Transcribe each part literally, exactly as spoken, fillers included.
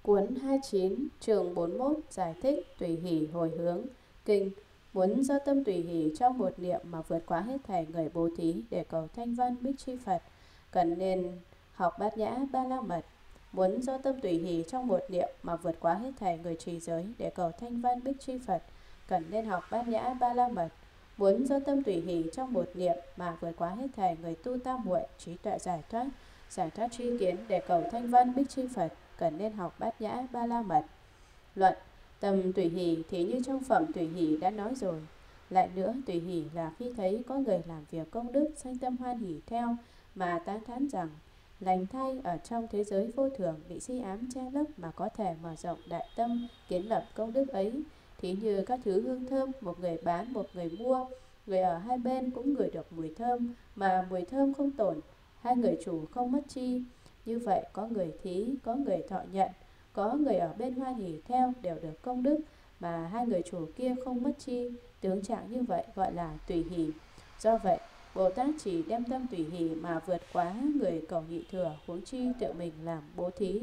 Cuốn hai mươi chín, chương bốn mươi mốt, giải thích tùy hỷ hồi hướng. Kinh: muốn do tâm tùy hỷ trong một niệm mà vượt quá hết thảy người bố thí để cầu thanh văn bích chi Phật, cần nên học bát nhã ba la mật. Muốn do tâm tùy hỷ trong một niệm mà vượt quá hết thảy người trì giới để cầu thanh văn bích chi Phật, cần nên học bát nhã ba la mật. Muốn do tâm tùy hỷ trong một niệm mà vượt quá hết thảy người tu tam muội trí tuệ giải thoát, giải thoát tri kiến để cầu thanh văn bích chi Phật, cần nên học bát nhã ba la mật. Luận: tâm tùy hỷ thì như trong phẩm tùy hỷ đã nói rồi. Lại nữa, tùy hỷ là khi thấy có người làm việc công đức sanh tâm hoan hỷ theo, mà tán thán rằng lành thay ở trong thế giới vô thường bị si ám che lấp mà có thể mở rộng đại tâm kiến lập công đức ấy. Thí như các thứ hương thơm, một người bán một người mua, người ở hai bên cũng ngửi được mùi thơm, mà mùi thơm không tổn, hai người chủ không mất chi. Như vậy, có người thí, có người thọ nhận, có người ở bên hoan hỷ theo đều được công đức, mà hai người chủ kia không mất chi. Tướng trạng như vậy gọi là tùy hỷ. Do vậy, Bồ Tát chỉ đem tâm tùy hỷ mà vượt quá người cầu nhị thừa, huống chi tự mình làm bố thí.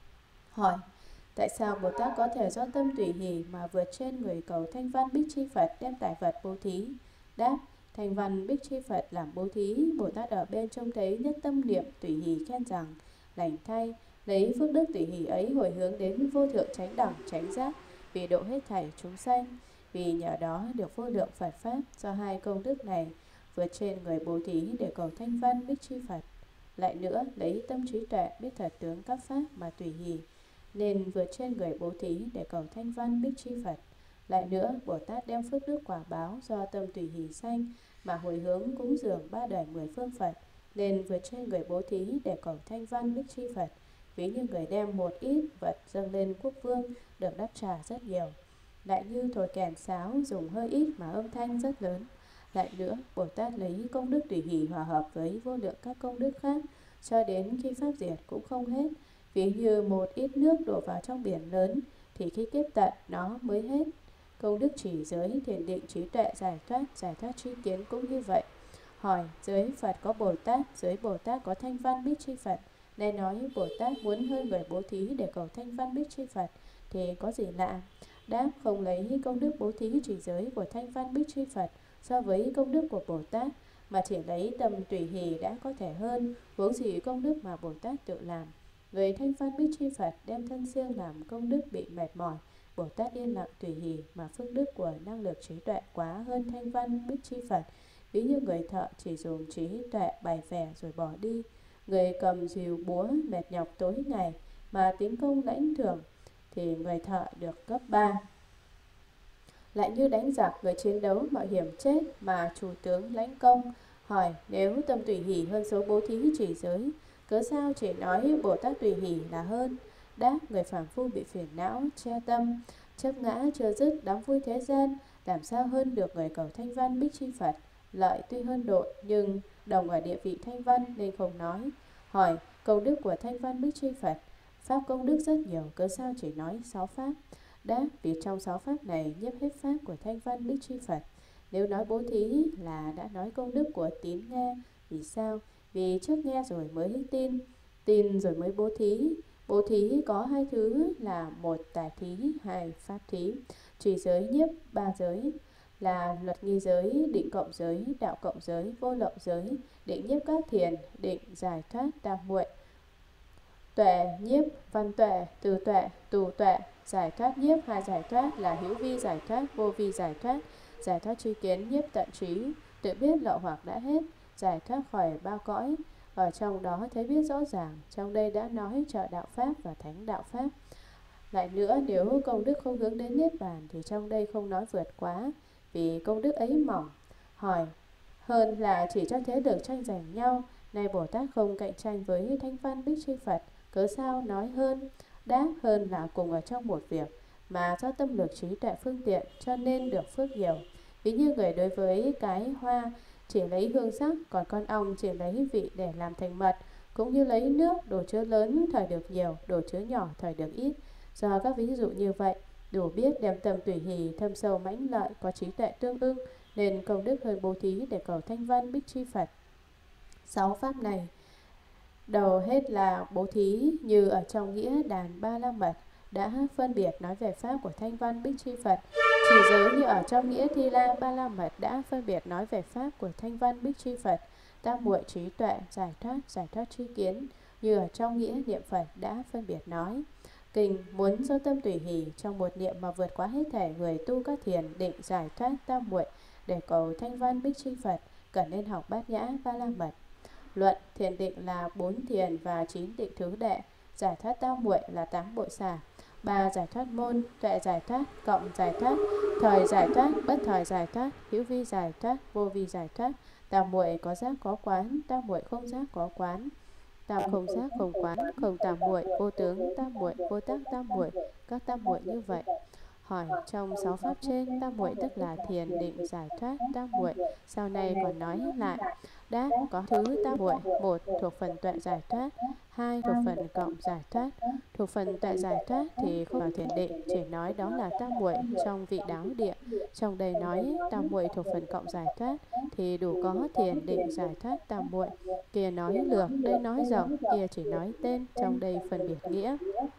Hỏi: tại sao Bồ Tát có thể do tâm tùy hỷ mà vượt trên người cầu thanh văn bích chi Phật đem tài vật bố thí? Đáp: thanh văn bích chi Phật làm bố thí, Bồ Tát ở bên trông thấy nhất tâm niệm tùy hỷ khen rằng lành thay, lấy phước đức tùy hỷ ấy hồi hướng đến vô thượng chánh đẳng chánh giác, vì độ hết thảy chúng sanh, vì nhờ đó được vô lượng Phật pháp. Do hai công đức này vượt trên người bố thí để cầu thanh văn bích chi Phật. Lại nữa, lấy tâm trí tuệ biết thật tướng các pháp mà tùy hỷ, nên vượt trên người bố thí để cầu thanh văn bích chi Phật. Lại nữa, Bồ Tát đem phước đức quả báo do tâm tùy hỷ sanh mà hồi hướng cúng dường ba đời mười phương Phật, nên vượt trên người bố thí để cầu thanh văn bích chi Phật. Ví như người đem một ít vật dâng lên quốc vương được đáp trả rất nhiều. Lại như thổi kèn sáo dùng hơi ít mà âm thanh rất lớn. Lại nữa, Bồ Tát lấy công đức tùy hỷ hòa hợp với vô lượng các công đức khác, cho đến khi pháp diệt cũng không hết. Ví như một ít nước đổ vào trong biển lớn, thì khi kiếp tận nó mới hết. Công đức chỉ giới, thiền định, trí tuệ, giải thoát, giải thoát tri kiến cũng như vậy. Hỏi: giới Phật có Bồ Tát, giới Bồ Tát có thanh văn bích chi Phật, nên nói Bồ Tát muốn hơn người bố thí để cầu thanh văn bích chi Phật, thì có gì lạ? Đáp: không lấy công đức bố thí chỉ giới của thanh văn bích chi Phật so với công đức của Bồ Tát, mà chỉ lấy tâm tùy hỷ đã có thể hơn, huống gì công đức mà Bồ Tát tự làm. Người thanh văn bích chi Phật đem thân siêng làm công đức bị mệt mỏi, Bồ Tát yên lặng tùy hỷ, mà phước đức của năng lực trí tuệ quá hơn thanh văn bích chi Phật. Ví như người thợ chỉ dùng trí tuệ bày vẽ rồi bỏ đi, người cầm rìu búa mệt nhọc tối ngày mà tính công lãnh thưởng, thì người thợ được gấp ba. Lại như đánh giặc, người chiến đấu mạo hiểm chết mà chủ tướng lãnh công. Hỏi: nếu tâm tùy hỷ hơn số bố thí chỉ giới, cớ sao chỉ nói Bồ Tát tùy hỷ là hơn? Đáp: người phàm phu bị phiền não che tâm, chấp ngã chưa dứt, đắm vui thế gian, làm sao hơn được người cầu thanh văn bích chi Phật? Lợi tuy hơn độ, nhưng đồng ở địa vị thanh văn nên không nói. Hỏi: công đức của thanh văn bích chi Phật, pháp công đức rất nhiều, cớ sao chỉ nói sáu pháp? Đáp: vì trong sáu pháp này nhiếp hết pháp của thanh văn bích chi Phật. Nếu nói bố thí là đã nói công đức của tín nghe. Vì sao? Vì trước nghe rồi mới tin, tin rồi mới bố thí. Bố thí có hai thứ là: một tài thí, hai pháp thí. Trì giới, nhiếp ba giới là luật nghi giới, định cộng giới, đạo cộng giới, vô lậu giới, định nhiếp các thiền, định giải thoát tam muội, tuệ nhiếp văn tuệ, từ tuệ tù tuệ. Giải thoát nhiếp hai giải thoát là hữu vi giải thoát, vô vi giải thoát. Giải thoát tri kiến, nhiếp tận trí, tự biết lậu hoặc đã hết, giải thoát khỏi ba cõi. Ở trong đó thấy biết rõ ràng, trong đây đã nói trợ đạo pháp và thánh đạo pháp. Lại nữa, nếu công đức không hướng đến niết bàn thì trong đây không nói vượt quá, vì công đức ấy mỏng. Hỏi: hơn là chỉ cho thế lực tranh giành nhau, nay Bồ Tát không cạnh tranh với thanh văn bích chi Phật, cớ sao nói hơn? Đáp: hơn là cùng ở trong một việc, mà do tâm lực trí tuệ phương tiện cho nên được phước nhiều. Ví như người đối với cái hoa chỉ lấy hương sắc, còn con ong chỉ lấy vị để làm thành mật. Cũng như lấy nước, đồ chứa lớn thời được nhiều, đồ chứa nhỏ thời được ít. Do các ví dụ như vậy, đủ biết đem tâm tùy hỷ thâm sâu mãnh lợi, có trí tuệ tương ưng, nên công đức hơn bố thí để cầu thanh văn bích chi Phật. Sáu pháp này Đầu hết là bố thí, như ở trong nghĩa đàn Ba La Mật đã phân biệt nói về pháp của Thanh Văn Bích Chi Phật, chỉ giới như ở trong nghĩa Thi La Ba La Mật đã phân biệt nói về pháp của Thanh Văn Bích Chi Phật, tam muội trí tuệ, giải thoát, giải thoát tri kiến, như ở trong nghĩa niệm Phật đã phân biệt nói. Kinh muốn do tâm tùy hỷ, trong một niệm mà vượt quá hết thể người tu các thiền định giải thoát tam muội để cầu Thanh Văn Bích Chi Phật, cần nên học Bát Nhã Ba La Mật. Luận thiền định là bốn thiền và chín định thứ đệ, giải thoát tam muội là tám bội xả, ba giải thoát môn, tuệ giải thoát, cộng giải thoát, thời giải thoát, bất thời giải thoát, hữu vi giải thoát, vô vi giải thoát. Tam muội có giác có quán, tam muội không giác có quán, tam không giác không quán, không tam muội, vô tướng tam muội, vô tác tam muội, các tam muội như vậy. Hỏi trong sáu pháp trên, tam muội tức là thiền định giải thoát tam muội, sau này còn nói lại. Đáp có thứ tam muội: một thuộc phần tuệ giải thoát, hai thuộc phần cộng giải thoát. Thuộc phần tuệ giải thoát thì không vào thiền định, chỉ nói đó là tam muội trong vị đáo địa. Trong đây nói tam muội thuộc phần cộng giải thoát thì đủ có thiền định giải thoát tam muội. Kia nói lược, đây nói rộng, kia chỉ nói tên, trong đây phân biệt nghĩa.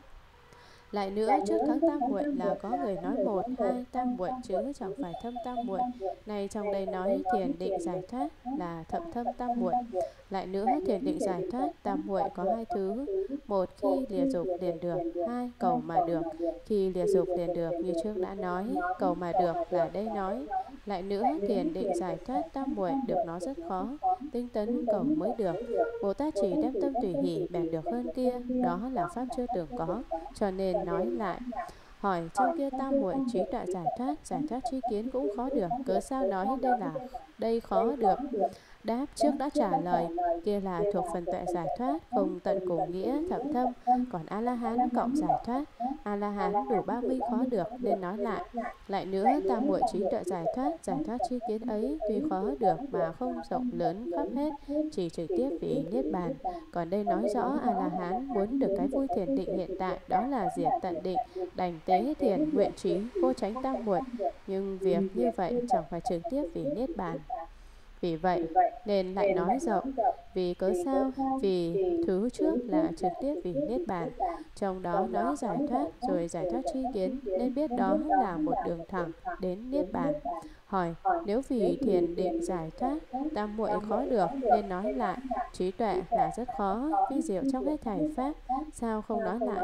Lại nữa, trước các tam muội là có người nói một, hai tam muội chứ chẳng phải thâm tam muội. Này trong đây nói thiền định giải thoát là thậm thâm tam muội. Lại nữa, thiền định giải thoát tam muội có hai thứ: một khi lìa dục liền được, hai cầu mà được. Khi lìa dục liền được như trước đã nói, cầu mà được là đây nói. Lại nữa, thiền định giải thoát tam muội được nó rất khó, tinh tấn cầu mới được. Bồ Tát chỉ đem tâm tùy hỷ bèn được hơn kia, đó là pháp chưa từng có, cho nên nói lại. Hỏi trong kia tam muội trí tuệ giải thoát, giải thoát tri kiến cũng khó được, cớ sao nói đây là đây khó được? Đáp trước đã trả lời, kia là thuộc phần tuệ giải thoát, không tận cùng nghĩa thậm thâm. Còn A La Hán cộng giải thoát, A La Hán đủ ba mươi khó được, nên nói lại. Lại nữa, tam muội trí tuệ giải thoát, giải thoát tri kiến ấy tuy khó được mà không rộng lớn khắp hết, chỉ trực tiếp vì niết bàn. Còn đây nói rõ A La Hán muốn được cái vui thiền định hiện tại, đó là diệt tận định, đành tế thiền nguyện trí vô tránh tam muội. Nhưng việc như vậy chẳng phải trực tiếp vì niết bàn. Vì vậy nên lại nói rộng. Vì cớ sao? Vì thứ trước là trực tiếp vì niết bàn, trong đó nói giải thoát rồi giải thoát tri kiến, nên biết đó là một đường thẳng đến niết bàn. Hỏi nếu vì thiền định giải thoát tam muội khó được, nên nói lại. Trí tuệ là rất khó, vi diệu trong hết thảy pháp, sao không nói lại?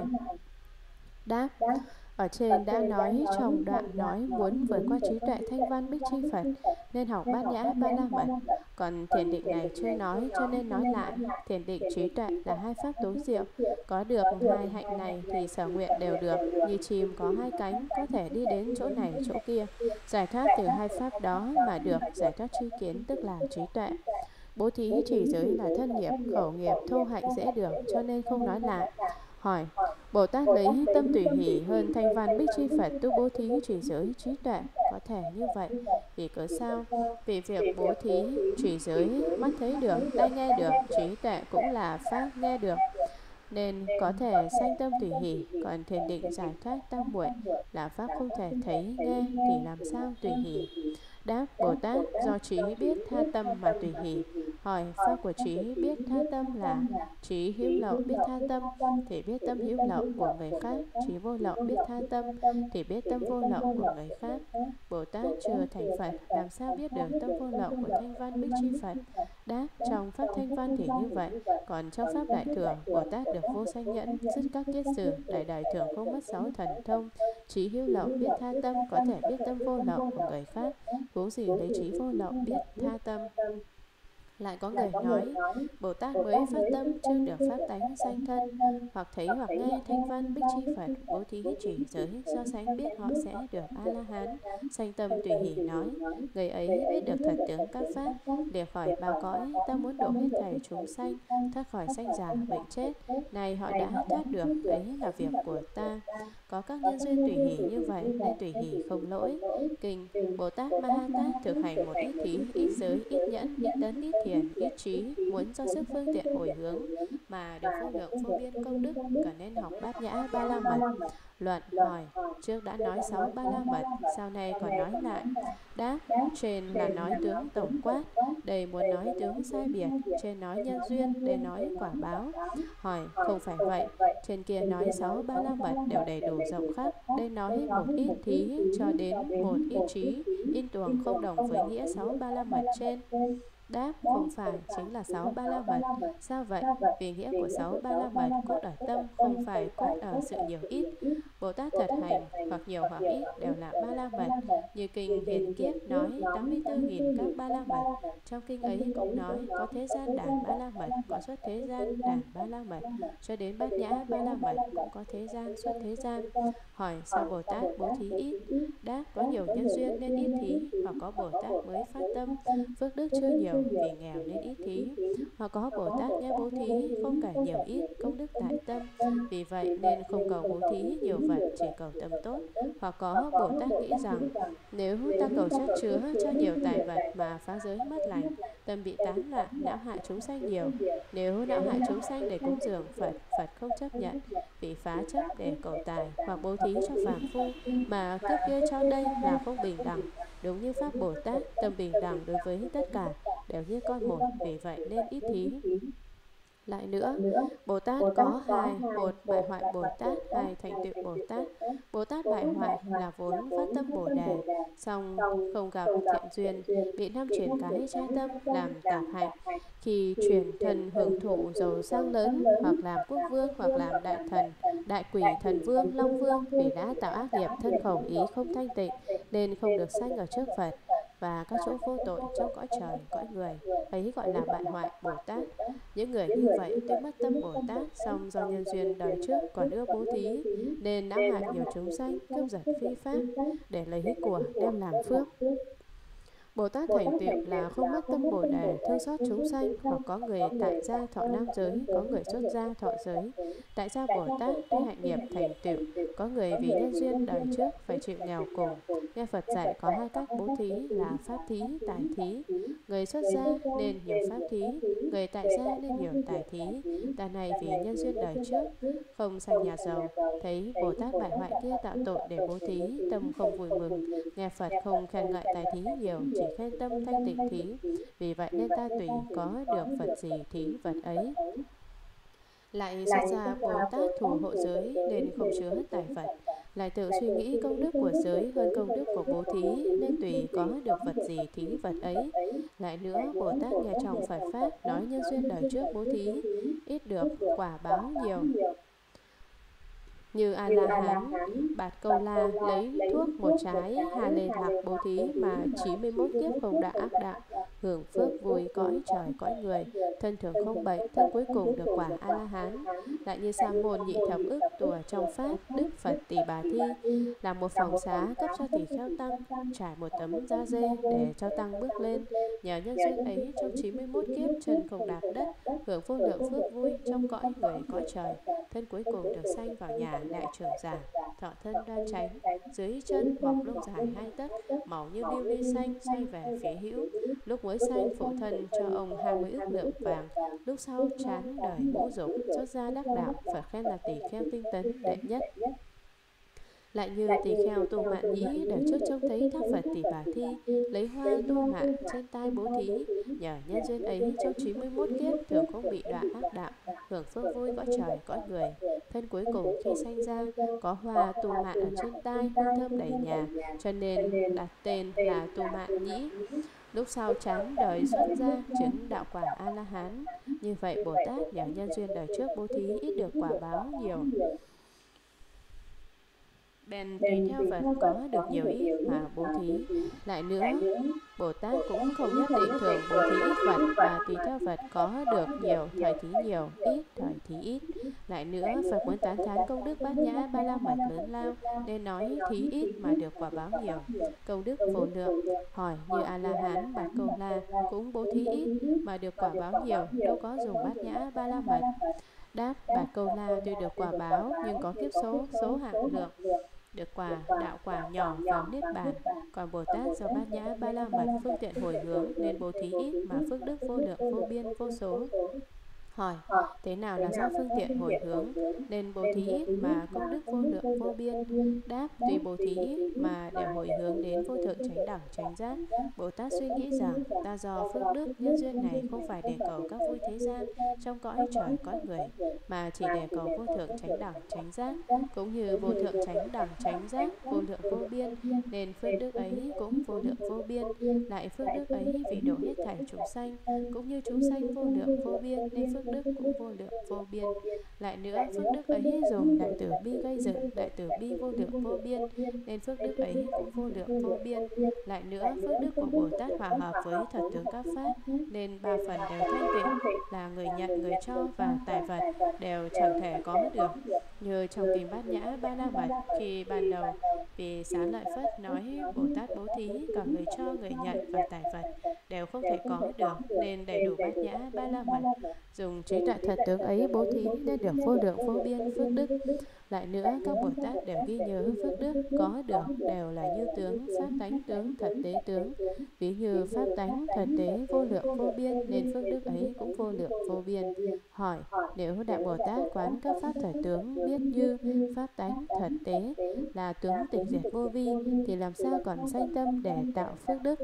Đáp ở trên đã nói trong đoạn nói muốn vượt qua trí tuệ thanh văn bích chi Phật nên học bát nhã ba la mật. Còn thiền định này chưa nói, cho nên nói lại. Thiền định trí tuệ là hai pháp tối diệu, có được hai hạnh này thì sở nguyện đều được. Như chim có hai cánh, có thể đi đến chỗ này chỗ kia, giải thoát từ hai pháp đó mà được giải thoát tri kiến, tức là trí tuệ. Bố thí chỉ giới là thân nghiệp, khẩu nghiệp, thô hạnh dễ được, cho nên không nói lại. Hỏi Bồ Tát lấy tâm tùy hỷ hơn thanh văn bích chi Phật tu bố thí chỉ giới trí tuệ, có thể như vậy. Vì cớ sao? Vì việc bố thí chỉ giới mắt thấy được, tai nghe được, trí tuệ cũng là pháp nghe được, nên có thể sanh tâm tùy hỷ. Còn thiền định giải thoát tam muội là pháp không thể thấy nghe thì làm sao tùy hỷ? Đáp Bồ Tát do trí biết tha tâm mà tùy hỷ. Hỏi pháp của trí biết tha tâm là trí hữu lậu biết tha tâm thì biết tâm hữu lậu của người khác, trí vô lậu biết tha tâm thì biết tâm vô lậu của người khác. Bồ Tát chưa thành Phật, làm sao biết được tâm vô lậu của thanh văn bích chi Phật? Đáp trong pháp thanh văn thì như vậy, còn trong pháp đại thừa Bồ Tát được vô sanh nhẫn, dứt các kiết sử, đại đại thường không mất sáu thần thông. Trí hữu lậu biết tha tâm có thể biết tâm vô lậu của người khác, cố gì lấy trí vô lậu biết tha tâm. Lại có người nói Bồ Tát mới phát tâm chưa được pháp tánh sanh thân, hoặc thấy hoặc nghe thanh văn bích chi Phật bố thí chỉ giới, so sánh biết họ sẽ được A La Hán, sanh tâm tùy hỷ. Nói người ấy biết được thật tướng các pháp, lìa khỏi bao cõi, ta muốn độ hết thảy chúng sanh, thoát khỏi sanh già bệnh chết. Này họ đã thoát được, ấy là việc của ta. Có các nhân duyên tùy hỷ như vậy nên tùy hỷ không lỗi. Kinh Bồ Tát Ma Ha Tát thực hành một ít thí, ít giới, ít nhẫn, ít tấn, ít hiền ít trí, muốn do sức phương tiện hồi hướng mà được vô lượng vô biên công đức, cần nên học Bát Nhã Ba La Mật. Luận hỏi: trước đã nói sáu Ba La Mật, sau này còn nói lại? Đáp: trên là nói tướng tổng quát, đây muốn nói tướng sai biệt. Trên nói nhân duyên, đây nói quả báo. Hỏi: không phải vậy, trên kia nói sáu Ba La Mật đều đầy đủ rộng khắp, đây nói một ít thí cho đến một ít trí, in tuồng không đồng với nghĩa sáu Ba La Mật trên. Đáp: không phải, chính là sáu Ba La Mật. Sao vậy? Vì nghĩa của sáu Ba La Mật cốt ở tâm, không phải cốt ở sự nhiều ít. Bồ Tát thật hành, hoặc nhiều hoặc ít, đều là Ba La Mật. Như kinh Hiền Kiếp nói tám mươi tư nghìn các Ba La Mật. Trong kinh ấy cũng nói có thế gian đàn Ba La Mật, có xuất thế gian đàn Ba La Mật, cho đến Bát Nhã Ba La Mật cũng có thế gian xuất thế gian. Hỏi: sao Bồ Tát bố thí ít? Đáp: có nhiều nhân duyên nên ít thí, hoặc có Bồ Tát mới phát tâm, phước đức chưa nhiều vì nghèo nên ít thí, hoặc có Bồ Tát nghe bố thí không kể nhiều ít, công đức tại tâm, vì vậy nên không cầu bố thí nhiều vật, chỉ cầu tâm tốt. Hoặc có Bồ Tát nghĩ rằng nếu ta cầu chất chứa cho nhiều tài vật mà phá giới mất lành, tâm bị tán loạn, não hại chúng sanh nhiều. Nếu não hại chúng sanh để cúng dường Phật, Phật không chấp nhận, vì phá chấp để cầu tài. Hoặc bố thí cho phàm phu mà cấp kia cho đây là không bình đẳng. Đúng như Pháp Bồ Tát, tâm bình đẳng đối với tất cả, đều như con một, vì vậy nên ít thí. Lại nữa, Bồ Tát có hai: một bại hoại Bồ Tát, hai thành tựu Bồ Tát. Bồ Tát bại hoại là vốn phát tâm Bồ Đề, song không gặp thiện duyên, bị năm chuyển cái trái tâm làm tạp hạnh. Khi chuyển thân hưởng thụ giàu sang lớn, hoặc làm quốc vương, hoặc làm đại thần, đại quỷ, thần vương, long vương, vì đã tạo ác nghiệp thân khẩu ý không thanh tịnh, nên không được sanh ở trước Phật và các chỗ vô tội trong cõi trời, cõi người, ấy gọi là bại hoại Bồ Tát. Những người như vậy tuy mất tâm Bồ Tát, song do nhân duyên đời trước còn ưa bố thí, nên não hại nhiều chúng sanh, cướp giật phi pháp để lấy của đem làm phước. Bồ Tát thành tựu là không mất tâm Bồ Đề, thương xót chúng sanh, hoặc có người tại gia thọ nam giới, có người xuất gia thọ giới. Tại gia Bồ Tát tuy hạnh nghiệp thành tựu, có người vì nhân duyên đời trước phải chịu nghèo cùng. Nghe Phật dạy có hai cách bố thí là pháp thí, tài thí. Người xuất gia nên nhiều pháp thí, người tại gia nên nhiều tài thí. Ta này vì nhân duyên đời trước không sanh nhà giàu, thấy Bồ Tát bại hoại kia tạo tội để bố thí, tâm không vui mừng. Nghe Phật không khen ngợi tài thí nhiều, chỉ khen tâm thanh tịnh thí. Vì vậy nên ta tùy có được vật gì thí vật ấy. Lại xuất gia Bồ Tát thủ hộ giới nên không chứa tài vật. Lại tự suy nghĩ công đức của giới hơn công đức của bố thí, nên tùy có được vật gì thí vật ấy. Lại nữa, Bồ Tát nghe trong Phật Pháp nói nhân duyên đời trước bố thí ít được quả báo nhiều. Như A-la-hán Bạt Câu La lấy thuốc một trái hà lê lạc bố thí mà chín mươi mốt kiếp không đã ác đạo, hưởng phước vui cõi trời cõi người, thân thường không bệnh, thân cuối cùng được quả A-la-hán. Lại như Sa môn nhị thập ức tùa trong Pháp, Đức Phật Tỳ Bà Thi làm một phòng xá cấp cho tỳ kheo tăng, trải một tấm da dê để cho tăng bước lên. Nhờ nhân duyên ấy, trong chín mươi mốt kiếp chân không đạp đất, hưởng vô lượng phước vui trong cõi người cõi trời, thân cuối cùng được sanh vào nhà đại trưởng giả, thọ thân đoan chánh, dưới chân mọc lông dài hai tấc, màu như biêu ly xanh, xoay về phía hữu. Lúc mới sanh phụ thân cho ông hai mươi ức lượng vàng, lúc sau chán đời ngũ dục, xuất gia đắc đạo, Phật khen là tỳ kheo tinh tấn đệ nhất. Lại như tỳ kheo Tu Mạn Nhĩ đời trước trông thấy Tháp Phật Tỳ Bà Thi lấy hoa tu mạng trên tai bố thí, nhờ nhân duyên ấy trong chín mươi mốt kiếp thường không bị đọa ác đạo, hưởng phước vui cõi trời cõi người, thân cuối cùng khi sanh ra có hoa tu mạng ở trên tai, hương thơm đầy nhà, cho nên đặt tên là Tu Mạn Nhĩ. Lúc sau chán đời xuất gia chứng đạo quả A-la-hán. Như vậy Bồ Tát nhờ nhân duyên đời trước bố thí ít được quả báo nhiều, bèn tùy theo vật có được nhiều ít mà bố thí. Lại nữa, Bồ Tát cũng không nhất định thường bố thí ít vật, và tùy theo vật có được nhiều thời thí nhiều, ít thời thí ít. Lại nữa, Phật muốn tán thán công đức Bát Nhã Ba La Mật lớn lao, nên nói thí ít mà được quả báo nhiều, công đức vô lượng. Hỏi như A-la-hán Bạt Câu La cũng bố thí ít mà được quả báo nhiều, đâu có dùng Bát Nhã Ba La Mật. Đáp: Bạt Câu La tuy được quả báo nhưng có kiếp số số hạng lượng, được quả đạo quả nhỏ vào niết bàn. Còn Bồ Tát do bát nhã ba la mật phương tiện hồi hướng nên bố thí ít mà phước đức vô lượng vô biên vô số. Hỏi, thế nào là do phương tiện hồi hướng nên bố thí ít mà công đức vô lượng vô biên? Đáp, tuy bố thí ít mà đều hồi hướng đến vô thượng chánh đẳng chánh giác. Bồ Tát suy nghĩ rằng ta do phước đức nhân duyên này không phải để cầu các vui thế gian trong cõi trời cõi người, mà chỉ để cầu vô thượng chánh đẳng chánh giác, cũng như vô thượng chánh đẳng chánh giác vô lượng vô biên, nên phước đức ấy cũng vô lượng vô biên. Lại phước đức ấy vì độ hết thảy chúng sanh, cũng như chúng sanh vô lượng vô biên, nên phước đức cũng vô lượng vô biên. Lại nữa, phước đức ấy dùng đại từ bi gây dựng, đại từ bi vô lượng vô biên, nên phước đức ấy cũng vô lượng vô biên. Lại nữa, phước đức của Bồ Tát hòa hợp với thật tướng các pháp, nên ba phần đều thanh tịnh, là người nhận, người cho và tài vật đều chẳng thể có được. Như trong kinh Bát Nhã Ba La Mật, khi ban đầu vì Xá Lợi Phất nói Bồ Tát bố thí, cả người cho, người nhận và tài vật đều không thể có được, nên đầy đủ Bát Nhã Ba La Mật dùng trí tuệ thật tướng ấy bố thí nên được vô lượng vô biên phước đức. Lại nữa, các Bồ Tát đều ghi nhớ phước đức có được đều là như tướng, pháp tánh tướng, thật tế tướng. Ví như pháp tánh thật tế vô lượng vô biên, nên phước đức ấy cũng vô lượng vô biên. Hỏi, nếu Đại Bồ Tát quán các pháp thật tướng biết như pháp tánh thật tế là tướng tịch diệt vô vi, thì làm sao còn sanh tâm để tạo phước đức?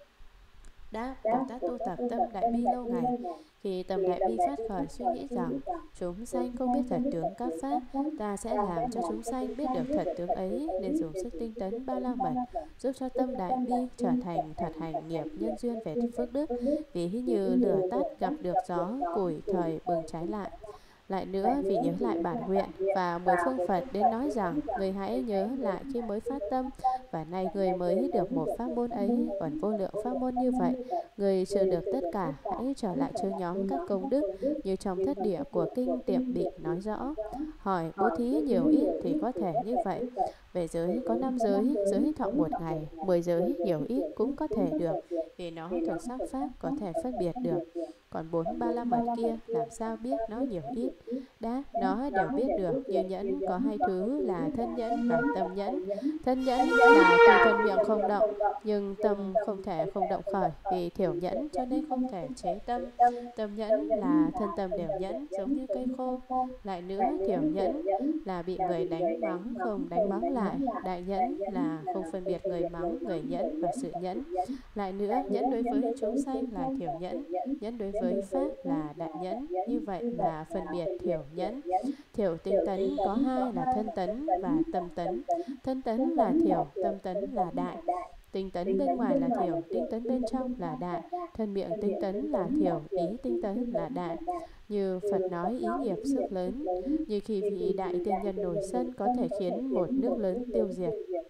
Đáp, Bồ Tát tu tập tâm đại bi lâu ngày. Khi tâm đại bi phát khởi suy nghĩ rằng chúng sanh không biết thật tướng các pháp, ta sẽ làm cho chúng sanh biết được thật tướng ấy, nên dùng sức tinh tấn ba la mật giúp cho tâm đại bi trở thành thật hành nghiệp nhân duyên về phước đức. Ví như lửa tắt gặp được gió, củi thời bừng cháy lại. Lại nữa, vì nhớ lại bản nguyện và mười phương Phật đến nói rằng người hãy nhớ lại khi mới phát tâm, và nay người mới được một pháp môn ấy, còn vô lượng pháp môn như vậy, người chưa được tất cả, hãy trở lại chứa nhóm các công đức như trong thất địa của kinh Tiệm Bị nói rõ. Hỏi, bố thí nhiều ít thì có thể như vậy. Về giới có năm giới, giới thọ một ngày, mười giới nhiều ít cũng có thể được, vì nó thuộc sắc pháp có thể phân biệt được. Còn bốn ba la mật kia làm sao biết nó nhiều ít? Đáp, nó đều biết được. Như nhẫn có hai thứ là thân nhẫn và tâm nhẫn. Thân nhẫn là tuy thân miệng không động, nhưng tâm không thể không động khởi, vì thiểu nhẫn cho nên không thể chế tâm. Tâm nhẫn là thân tâm đều nhẫn, giống như cây khô. Lại nữa, thiểu nhẫn là bị người đánh mắng không đánh mắng lại. Đại nhẫn là không phân biệt người mắng, người nhẫn và sự nhẫn. Lại nữa, nhẫn đối với chúng sanh là thiểu nhẫn, nhẫn đối với pháp là đại nhẫn. Như vậy là phân biệt thiểu nhẫn. Thiểu tinh tấn có hai là thân tấn và tâm tấn. Thân tấn là thiểu, tâm tấn là đại. Tinh tấn bên ngoài là thiểu, tinh tấn bên trong là đại. Thân miệng tinh tấn là thiểu, ý tinh tấn là đại. Như Phật nói ý nghiệp sức lớn, như khi vị đại tiên nhân nổi sân có thể khiến một nước lớn tiêu diệt.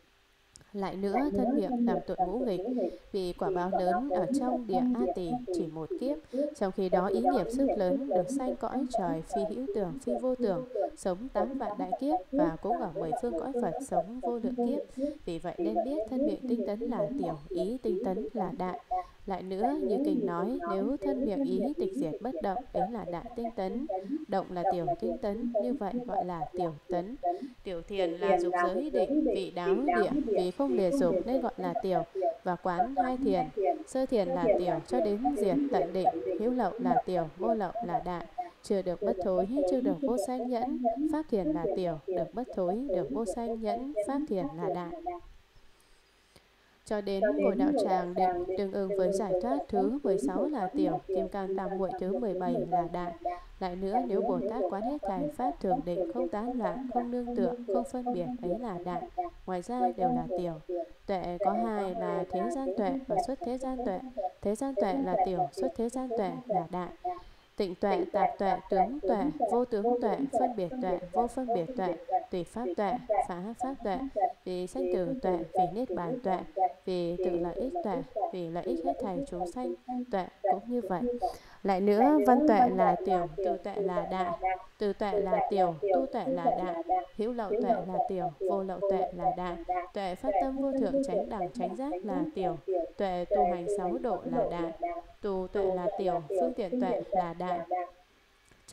Lại nữa, thân miệng làm tội ngũ nghịch, vì quả báo lớn ở trong địa A Tỳ chỉ một kiếp, trong khi đó ý nghiệp sức lớn được sanh cõi trời phi hữu tưởng, phi vô tưởng, sống tám vạn đại kiếp, và cũng ở mười phương cõi Phật sống vô lượng kiếp. Vì vậy nên biết thân miệng tinh tấn là tiểu, ý tinh tấn là đại. Lại nữa, như kinh nói, nếu thân miệng ý tịch diệt bất động, ấy là đại tinh tấn. Động là tiểu tinh tấn, như vậy gọi là tiểu tấn. Tiểu thiền là dục giới định, vị đáo địa, vì không lìa dục nên gọi là tiểu, và quán hai thiền. Sơ thiền là tiểu cho đến diệt tận định, hữu lậu là tiểu, vô lậu là đại. Chưa được bất thối, chưa được vô sanh nhẫn. Pháp thiền là tiểu, được bất thối, được vô sanh nhẫn. Pháp thiền là đại. Cho đến ngồi đạo tràng định tương ưng với giải thoát thứ mười sáu là tiểu, kim cang tam muội thứ mười bảy là đại. Lại nữa, nếu Bồ Tát quán hết thảy pháp thường định, không tán loạn, không nương tựa, không phân biệt, ấy là đại. Ngoài ra đều là tiểu. Tuệ có hai là thế gian tuệ và xuất thế gian tuệ. Thế gian tuệ là tiểu, xuất thế gian tuệ là đại. Tịnh tuệ, tạp tuệ, tướng tuệ, vô tướng tuệ, phân biệt tuệ, vô phân biệt tuệ, tùy pháp tuệ, phá pháp tuệ, vì sanh tử tuệ, vì niết bàn tuệ, vì tự lợi ích tuệ, vì lợi ích hết thảy chúng sanh tuệ cũng như vậy. Lại nữa, văn tuệ là tiểu, từ tuệ là đại, từ tuệ là tiểu, tu tuệ là đại, hữu lậu tuệ là tiểu, vô lậu tuệ là đại, tuệ phát tâm vô thượng chánh đẳng chánh giác là tiểu, tuệ tu hành sáu độ là đại, tu tuệ là tiểu, phương tiện tuệ là đại.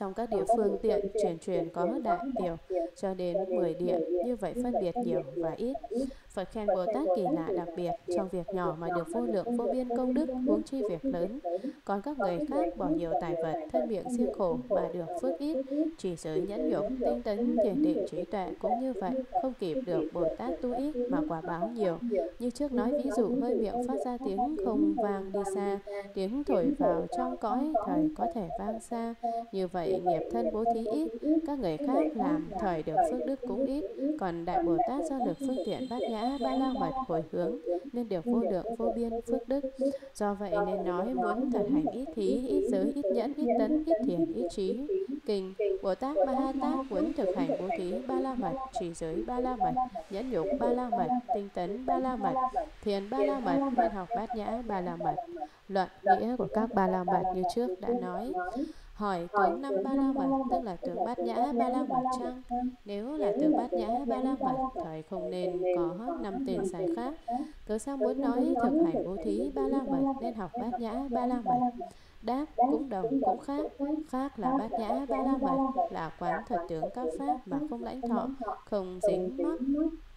Trong các địa phương tiện truyền truyền có đại tiểu cho đến mười điện, như vậy phân biệt nhiều và ít. Phật khen Bồ Tát kỳ lạ đặc biệt, trong việc nhỏ mà được vô lượng vô biên công đức, huống chi việc lớn. Còn các người khác bỏ nhiều tài vật, thân miệng siêng khổ mà được phước ít, chỉ giới nhẫn nhục, tinh tấn, thiền định, trí tuệ cũng như vậy, không kịp được Bồ Tát tu ít mà quả báo nhiều. Như trước nói ví dụ, hơi miệng phát ra tiếng không vang đi xa, tiếng thổi vào trong cõi thời có thể vang xa. Như vậy nghiệp thân bố thí ít, các người khác làm thời được phước đức cũng ít. Còn Đại Bồ Tát do lực phương tiện bát nhã ba la mật hồi hướng nên được vô lượng vô biên phước đức. Do vậy nên nói muốn thật hành ít thí, ít giới, ít nhẫn, ít tấn, ít thiền, ít trí. Kinh Bồ Tát Ma Ha Tát muốn thực hành bố thí ba la mật, trì giới ba la mật, nhẫn nhục ba la mật, tinh tấn ba la mật, thiền ba la mật nên học bát nhã ba la mật. Luận nghĩa của các ba la mật như trước đã nói. Hỏi tướng năm ba la mật tức là tướng bát nhã ba la mật chăng? Nếu là tướng bát nhã ba la mật, thời không nên có năm tên sai khác. Cớ sao muốn nói thực hành bố thí ba la mật nên học bát nhã ba la mật? Đáp cũng đồng cũng khác. Khác là bát nhã ba la mật là quán thật tướng các pháp mà không lãnh thọ, không dính mắc.